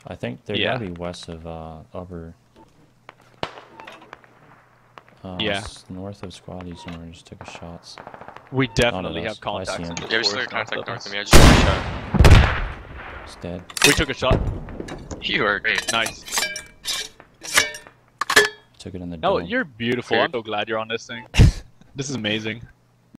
I think they're Yeah. gotta be west of upper. Yeah. North of squaddy somewhere. Just took a shots. We Not definitely at have us. I contacts see in him. the Yeah, we still forest got contact north north of of me. I us. just took a shot. It's dead. We took a shot. You are great. Nice. Took it in the No, dome. you're beautiful. Cleared. I'm so glad you're on this thing. This is amazing.